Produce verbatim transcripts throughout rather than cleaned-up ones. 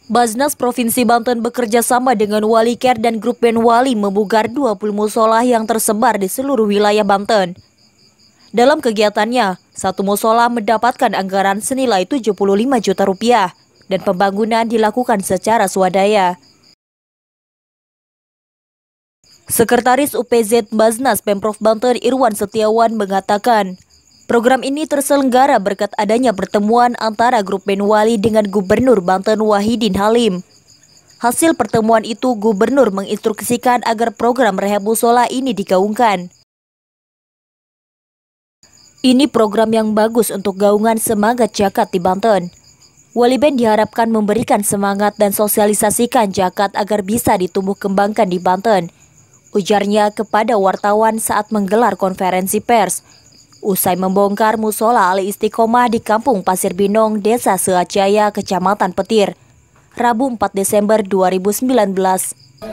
Basnas Provinsi Banten bekerja sama dengan Wali Care dan Grup Band Wali memugar dua puluh musola yang tersebar di seluruh wilayah Banten. Dalam kegiatannya, satu musola mendapatkan anggaran senilai tujuh puluh lima juta rupiah dan pembangunan dilakukan secara swadaya. Sekretaris U P Z Basnas Pemprov Banten Irwan Setiawan mengatakan, program ini terselenggara berkat adanya pertemuan antara Grup Band Wali dengan Gubernur Banten Wahidin Halim. Hasil pertemuan itu, Gubernur menginstruksikan agar program rehab musola ini digaungkan. Ini program yang bagus untuk gaungan semangat zakat di Banten. Wali Band diharapkan memberikan semangat dan sosialisasikan zakat agar bisa ditumbuh kembangkan di Banten, ujarnya kepada wartawan saat menggelar konferensi pers usai membongkar musola Ali Istiqomah di Kampung Pasir Binong, Desa Seacaya, Kecamatan Petir, Rabu empat Desember dua ribu sembilan belas.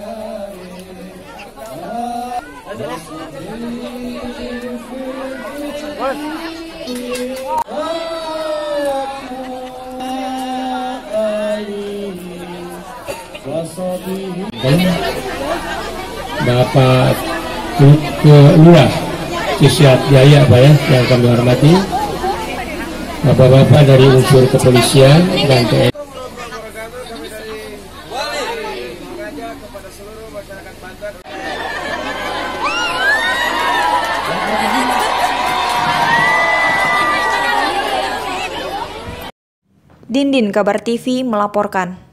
Bapak Lurah Cisyat Jaya, Pak ya, yang kami hormati, Bapak-bapak dari unsur kepolisian dan T N I. Dindin Kabar T V melaporkan.